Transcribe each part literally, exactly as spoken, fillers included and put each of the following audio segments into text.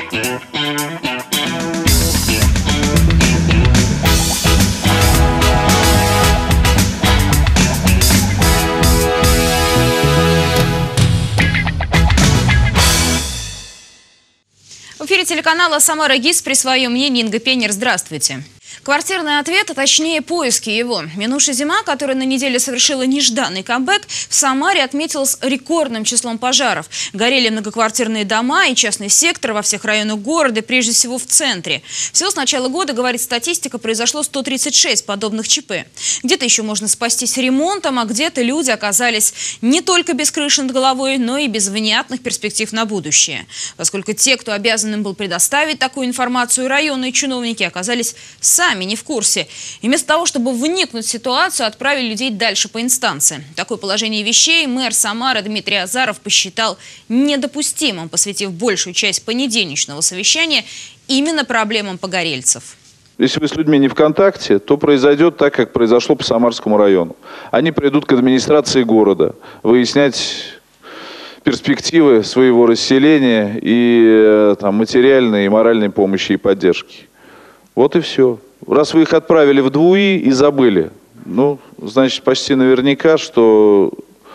В эфире телеканала «Самара ГИС» при своем мнении Инга Пенер. Здравствуйте. Квартирный ответ, а точнее поиски его. Минувшая зима, которая на неделе совершила нежданный камбэк, в Самаре отметилась рекордным числом пожаров. Горели многоквартирные дома и частный сектор во всех районах города, прежде всего в центре. Всего с начала года, говорит статистика, произошло сто тридцать шесть подобных ЧП. Где-то еще можно спастись ремонтом, а где-то люди оказались не только без крыши над головой, но и без внятных перспектив на будущее. Поскольку те, кто обязан им был предоставить такую информацию, районные чиновники оказались сами не в курсе. И вместо того, чтобы вникнуть в ситуацию, отправили людей дальше по инстанции. Такое положение вещей мэр Самары Дмитрий Азаров посчитал недопустимым, посвятив большую часть понедельничного совещания именно проблемам погорельцев. Если вы с людьми не в контакте, то произойдет так, как произошло по Самарскому району. Они придут к администрации города выяснять перспективы своего расселения и там, материальной и моральной помощи и поддержки. Вот и все. Раз вы их отправили в ДВУИ и забыли, ну, значит, почти наверняка, что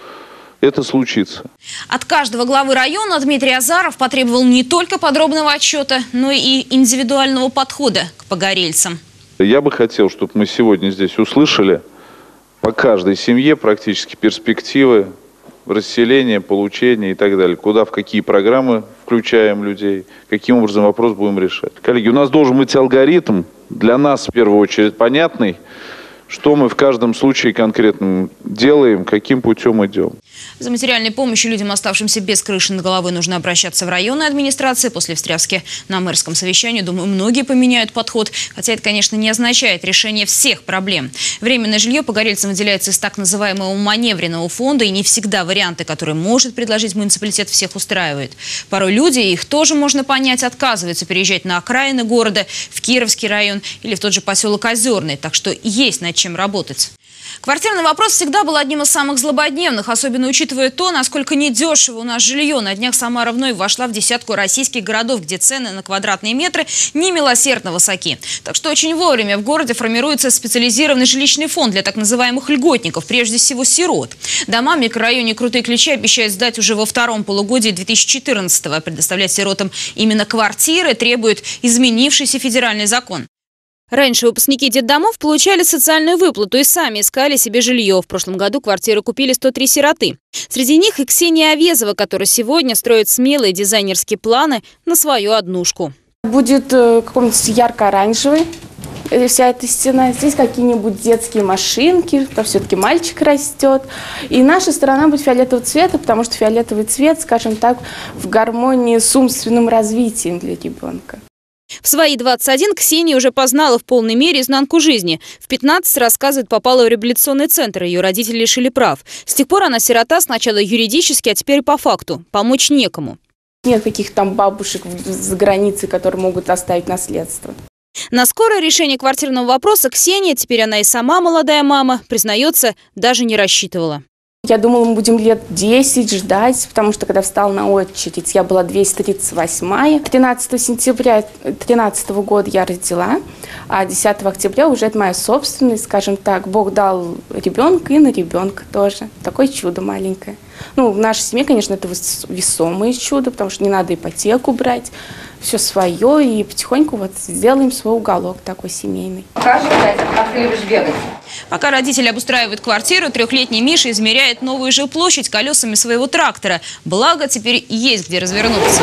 это случится. От каждого главы района Дмитрий Азаров потребовал не только подробного отчета, но и индивидуального подхода к погорельцам. Я бы хотел, чтобы мы сегодня здесь услышали по каждой семье практически перспективы расселения, получения и так далее. Куда, в какие программы включаем людей, каким образом вопрос будем решать. Коллеги, у нас должен быть алгоритм, для нас в первую очередь понятный, что мы в каждом случае конкретно делаем, каким путем идем. За материальной помощью людям, оставшимся без крыши над головой, нужно обращаться в районную администрацию. После встряски на мэрском совещании, думаю, многие поменяют подход. Хотя это, конечно, не означает решение всех проблем. Временное жилье погорельцам выделяется из так называемого маневренного фонда. И не всегда варианты, которые может предложить муниципалитет, всех устраивают. Порой люди, их тоже можно понять, отказываются переезжать на окраины города, в Кировский район или в тот же поселок Озерный. Так что есть над чем работать. Квартирный вопрос всегда был одним из самых злободневных, особенно учитывая то, насколько недешево у нас жилье. На днях Самара вновь вошла в десятку российских городов, где цены на квадратные метры немилосердно высоки. Так что очень вовремя в городе формируется специализированный жилищный фонд для так называемых льготников, прежде всего сирот. Дома в микрорайоне Крутые Ключи обещают сдать уже во втором полугодии две тысячи четырнадцатого. Предоставлять сиротам именно квартиры требует изменившийся федеральный закон. Раньше выпускники детдомов получали социальную выплату и сами искали себе жилье. В прошлом году квартиры купили сто три сироты. Среди них и Ксения Овезова, которая сегодня строит смелые дизайнерские планы на свою однушку. Будет э, какой-нибудь ярко-оранжевый, вся эта стена. Здесь какие-нибудь детские машинки, потому что все-таки мальчик растет. И наша сторона будет фиолетового цвета, потому что фиолетовый цвет, скажем так, в гармонии с умственным развитием для ребенка. В свои двадцать один Ксения уже познала в полной мере изнанку жизни. В пятнадцать, рассказывает, попала в реабилитационный центр. Ее родители лишили прав. С тех пор она сирота сначала юридически, а теперь по факту. Помочь некому. Нет каких там бабушек за границей, которые могут оставить наследство. На скорое решение квартирного вопроса Ксения, теперь она и сама молодая мама, признается, даже не рассчитывала. Я думала, мы будем лет десять ждать, потому что когда встала на очередь, я была двести тридцать восьмая. тринадцатого сентября две тысячи тринадцатого года я родила, а десятого октября уже это моя собственность, скажем так. Бог дал ребенка и на ребенка тоже. Такое чудо маленькое. Ну, в нашей семье, конечно, это весомое чудо, потому что не надо ипотеку брать, все свое, и потихоньку вот сделаем свой уголок такой семейный. Покажи, как ты любишь бегать. Пока родители обустраивают квартиру, трехлетний Миша измеряет новую жилплощадь колесами своего трактора. Благо, теперь есть где развернуться.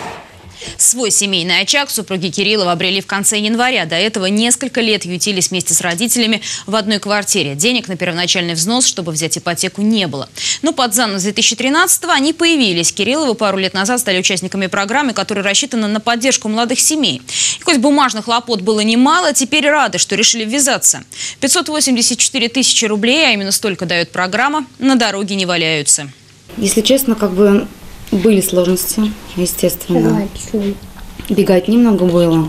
Свой семейный очаг супруги Кириллова обрели в конце января. До этого несколько лет ютились вместе с родителями в одной квартире. Денег на первоначальный взнос, чтобы взять ипотеку, не было. Но под занавес две тысячи тринадцатого они появились. Кирилловы пару лет назад стали участниками программы, которая рассчитана на поддержку молодых семей. И хоть бумажных хлопот было немало, теперь рады, что решили ввязаться. пятьсот восемьдесят четыре тысячи рублей, а именно столько дает программа, на дороге не валяются. Если честно, как бы... Были сложности, естественно. Бегать немного было.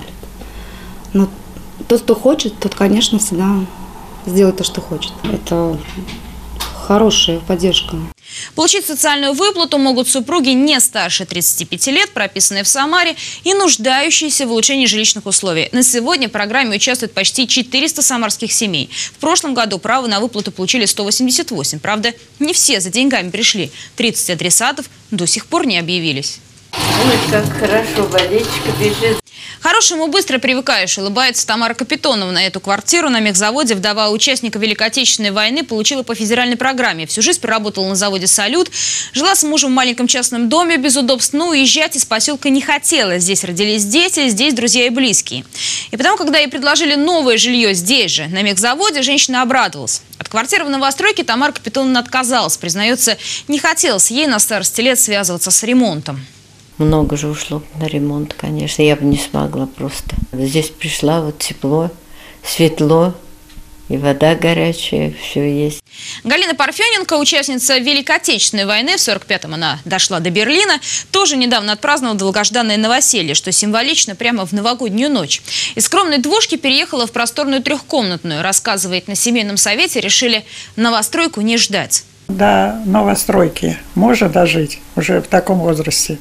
Но тот, кто хочет, тот, конечно, всегда сделает то, что хочет. Это хорошая поддержка. Получить социальную выплату могут супруги не старше тридцати пяти лет, прописанные в Самаре, и нуждающиеся в улучшении жилищных условий. На сегодня в программе участвует почти четыреста самарских семей. В прошлом году право на выплату получили сто восемьдесят восемь. Правда, не все за деньгами пришли. тридцать адресатов до сих пор не объявились. Ой, как хорошо, водичка бежит. Хорошему быстро привыкаешь, улыбается Тамара Капитоновна. Эту квартиру на мехзаводе вдова участника Великой Отечественной войны получила по федеральной программе. Всю жизнь проработала на заводе «Салют». Жила с мужем в маленьком частном доме без удобств. Но уезжать из поселка не хотела. Здесь родились дети, здесь друзья и близкие. И потому, когда ей предложили новое жилье здесь же, на мехзаводе, женщина обрадовалась. От квартиры в новостройке Тамара Капитоновна отказалась. Признается, не хотелось ей на старости лет связываться с ремонтом. Много же ушло на ремонт, конечно, я бы не смогла просто. Здесь пришла, вот тепло, светло, и вода горячая, все есть. Галина Парфененко, участница Великой Отечественной войны, в сорок пятом она дошла до Берлина, тоже недавно отпраздновала долгожданное новоселье, что символично прямо в новогоднюю ночь. Из скромной двушки переехала в просторную трехкомнатную. Рассказывает, на семейном совете решили новостройку не ждать. До новостройки можно дожить уже в таком возрасте.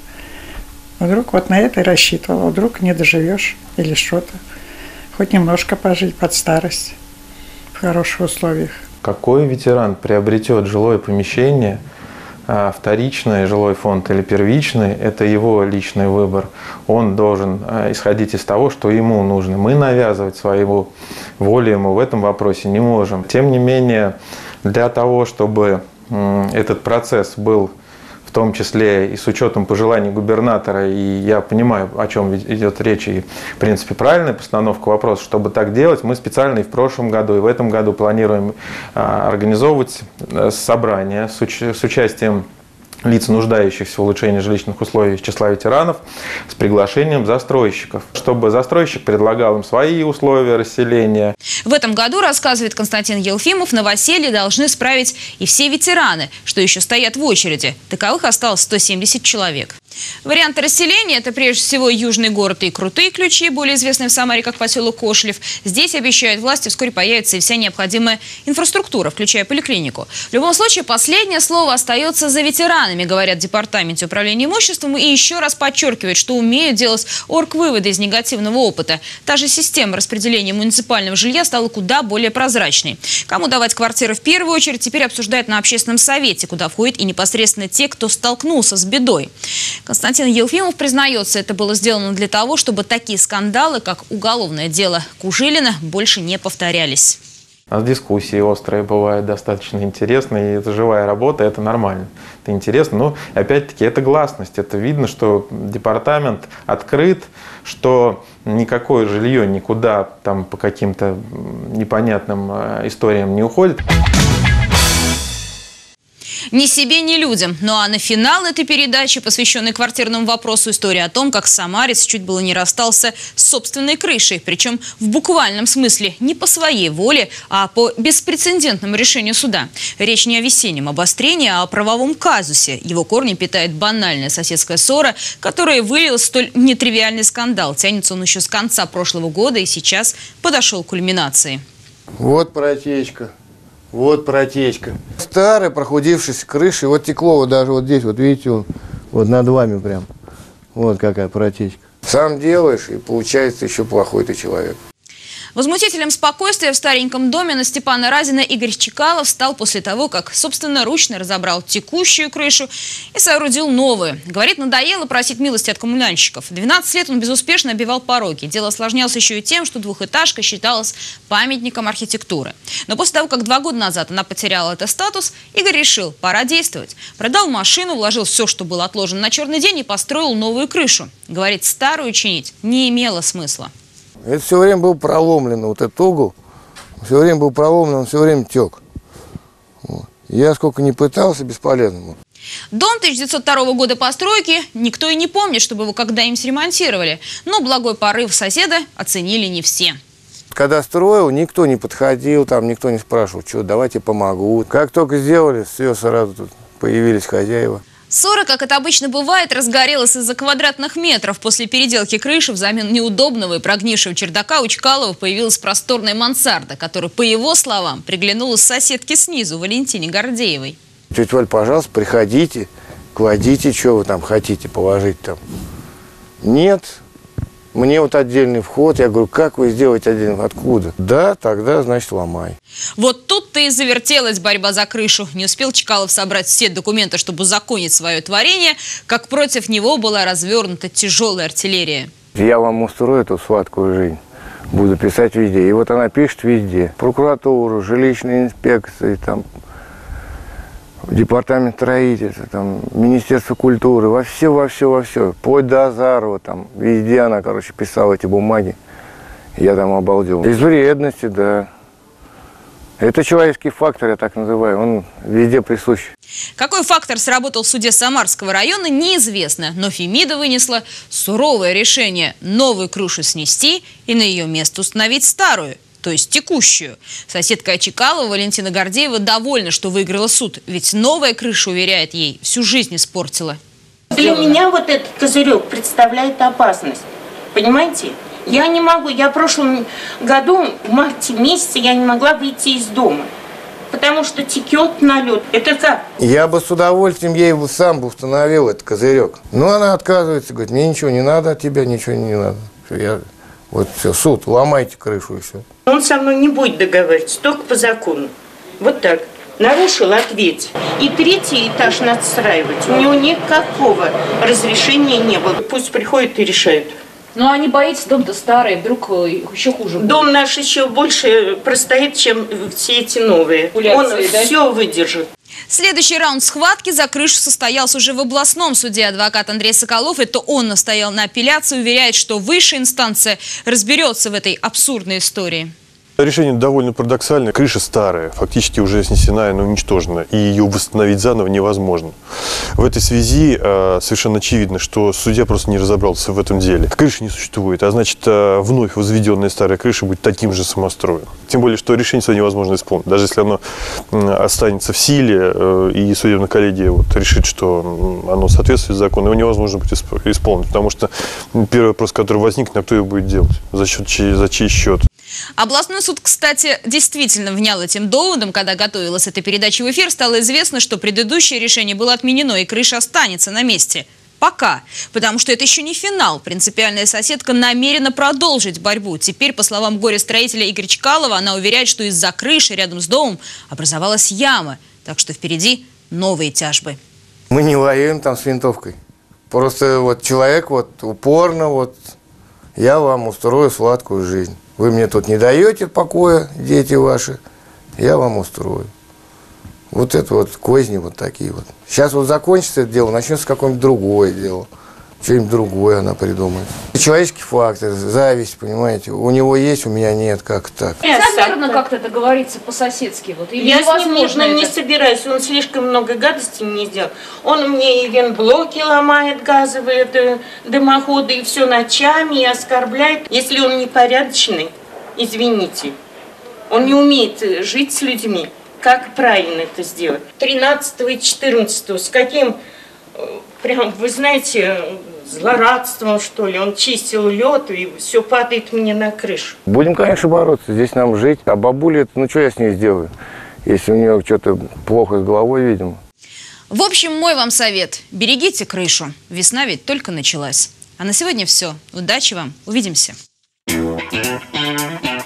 Вдруг вот на это и рассчитывала, вдруг не доживешь или что-то. Хоть немножко пожить под старость в хороших условиях. Какой ветеран приобретет жилое помещение, вторичный жилой фонд или первичный, это его личный выбор. Он должен исходить из того, что ему нужно. Мы навязывать свою волю ему в этом вопросе не можем. Тем не менее, для того, чтобы этот процесс был в том числе и с учетом пожеланий губернатора, и я понимаю, о чем идет речь, и, в принципе, правильная постановка вопроса, чтобы так делать, мы специально и в прошлом году, и в этом году планируем организовывать собрания с, уч- с участием лиц, нуждающихся в улучшении жилищных условий из числа ветеранов, с приглашением застройщиков, чтобы застройщик предлагал им свои условия расселения. В этом году, рассказывает Константин Елфимов, новоселье должны справить и все ветераны, что еще стоят в очереди. Таковых осталось сто семьдесят человек. Варианты расселения – это прежде всего южный город и Крутые Ключи, более известный в Самаре как поселок Кошлев. Здесь, обещают власти, вскоре появится и вся необходимая инфраструктура, включая поликлинику. В любом случае, последнее слово остается за ветеранами, говорят в Департаменте управления имуществом, и еще раз подчеркивают, что умеют делать оргвыводы из негативного опыта. Та же система распределения муниципального жилья стала куда более прозрачной. Кому давать квартиры в первую очередь, теперь обсуждают на общественном совете, куда входят и непосредственно те, кто столкнулся с бедой. Константин Елфимов признается, это было сделано для того, чтобы такие скандалы, как уголовное дело Кужилина, больше не повторялись. У нас дискуссии острые бывают, достаточно интересные, и это живая работа, это нормально, это интересно. Но опять-таки это гласность, это видно, что департамент открыт, что никакое жилье никуда там по каким-то непонятным историям не уходит. Ни себе, ни людям. Ну а на финал этой передачи, посвященной квартирному вопросу, история о том, как самарец чуть было не расстался с собственной крышей. Причем в буквальном смысле не по своей воле, а по беспрецедентному решению суда. Речь не о весеннем обострении, а о правовом казусе. Его корни питает банальная соседская ссора, которая вылилась в столь нетривиальный скандал. Тянется он еще с конца прошлого года и сейчас подошел к кульминации. Вот протечка. Вот протечка. Старая, прохудившаяся крыша. Вот текло вот даже вот здесь, вот видите, он, вот над вами прям. Вот какая протечка. Сам делаешь, и получается еще плохой ты человек. Возмутителем спокойствия в стареньком доме на Степана Разина Игорь Чекалов стал после того, как собственноручно разобрал текущую крышу и соорудил новую. Говорит, надоело просить милости от коммунальщиков. двенадцать лет он безуспешно обивал пороги. Дело осложнялось еще и тем, что двухэтажка считалась памятником архитектуры. Но после того, как два года назад она потеряла этот статус, Игорь решил, пора действовать. Продал машину, вложил все, что было отложено на черный день, и построил новую крышу. Говорит, старую чинить не имело смысла. Это все время был проломлен, вот этот угол, все время был проломлен, он все время тек. Вот. Я сколько ни пытался, бесполезно. Дом тысяча девятьсот второго года постройки, никто и не помнит, чтобы его когда-нибудь ремонтировали. Но благой порыв соседа оценили не все. Когда строил, никто не подходил, там никто не спрашивал, что, давайте помогу. Как только сделали, все, сразу тут появились хозяева. Ссора, как это обычно бывает, разгорелась из-за квадратных метров. После переделки крыши взамен неудобного и прогнившего чердака у Чкалова появилась просторная мансарда, которая, по его словам, приглянулась соседке снизу, Валентине Гордеевой. Тетя Валь, пожалуйста, приходите, кладите, что вы там хотите положить там. Нет. Мне вот отдельный вход. Я говорю, как вы сделаете отдельный? Откуда? Да, тогда, значит, ломай. Вот тут-то и завертелась борьба за крышу. Не успел Чкалов собрать все документы, чтобы узаконить свое творение, как против него была развернута тяжелая артиллерия. Я вам устрою эту сладкую жизнь. Буду писать везде. И вот она пишет везде. Прокуратуру, жилищные инспекции, там, департамент строительства, там, Министерство культуры, во все, во все, во все. Вплоть до Азарова, там, везде она, короче, писала эти бумаги. Я там обалдел. Из вредности, да. Это человеческий фактор, я так называю, он везде присущ. Какой фактор сработал в суде Самарского района, неизвестно. Но Фемида вынесла суровое решение – новую крышу снести и на ее место установить старую, то есть текущую. Соседка Чкалова Валентина Гордеева довольна, что выиграла суд. Ведь новая крыша, уверяет ей, всю жизнь испортила. Для меня вот этот козырек представляет опасность. Понимаете? Я не могу. Я в прошлом году, в марте месяце, я не могла выйти из дома. Потому что текет налет. Это как? Я бы с удовольствием ей сам бы установил этот козырек. Но она отказывается, говорит, мне ничего не надо от тебя, ничего не надо. Я... Вот все, суд, ломайте крышу и все. Он со мной не будет договариваться, только по закону. Вот так. Нарушил, ответь. И третий этаж надстраивать. У него никакого разрешения не было. Пусть приходят и решают. Ну, а не боитесь, дом-то старый, вдруг еще хуже будет? Дом наш еще больше простоит, чем все эти новые. Он да? все выдержит. Следующий раунд схватки за крышу состоялся уже в областном суде. Адвокат Андрей Соколов, это он настоял на апелляции, уверяет, что высшая инстанция разберется в этой абсурдной истории. Решение довольно парадоксальное. Крыша старая, фактически уже снесена и уничтожена, и ее восстановить заново невозможно. В этой связи э, совершенно очевидно, что судья просто не разобрался в этом деле. Крыши не существует, а значит, э, вновь возведенная старая крыша будет таким же самостроем. Тем более, что решение суда невозможно исполнить. Даже если оно э, останется в силе, э, и судебная коллегия вот, решит, что оно соответствует закону, его невозможно будет исполнить. Потому что первый вопрос, который возникнет, а кто его будет делать? За, счет, за чей счет? Областной суд, кстати, действительно внял этим доводом. Когда готовилась эта передача в эфир, стало известно, что предыдущее решение было отменено, и крыша останется на месте. Пока. Потому что это еще не финал. Принципиальная соседка намерена продолжить борьбу. Теперь, по словам горе-строителя Игоря Чкалова, она уверяет, что из-за крыши рядом с домом образовалась яма. Так что впереди новые тяжбы. Мы не воюем там с винтовкой. Просто вот человек вот упорно, вот я вам устрою сладкую жизнь. Вы мне тут не даете покоя, дети ваши, я вам устрою. Вот это вот козни вот такие вот. Сейчас вот закончится это дело, начнется какое-нибудь другое дело. Что-нибудь другое она придумает. Человеческий фактор, зависть, понимаете. У него есть, у меня нет, как так. Наверное, как-то договориться по-соседски. Вот, я с ним не, не собираюсь, он слишком много гадостей мне сделал. Он мне и венблоки ломает, газовые дымоходы, и все ночами, и оскорбляет. Если он непорядочный, извините, он не умеет жить с людьми. Как правильно это сделать? тринадцатого и четырнадцатого, с каким, прям, вы знаете, злорадством, что ли, он чистил лед, и все падает мне на крышу. Будем, конечно, бороться, здесь нам жить. А бабуля, ну что я с ней сделаю, если у нее что-то плохо с головой, видимо. В общем, мой вам совет. Берегите крышу. Весна ведь только началась. А на сегодня все. Удачи вам. Увидимся.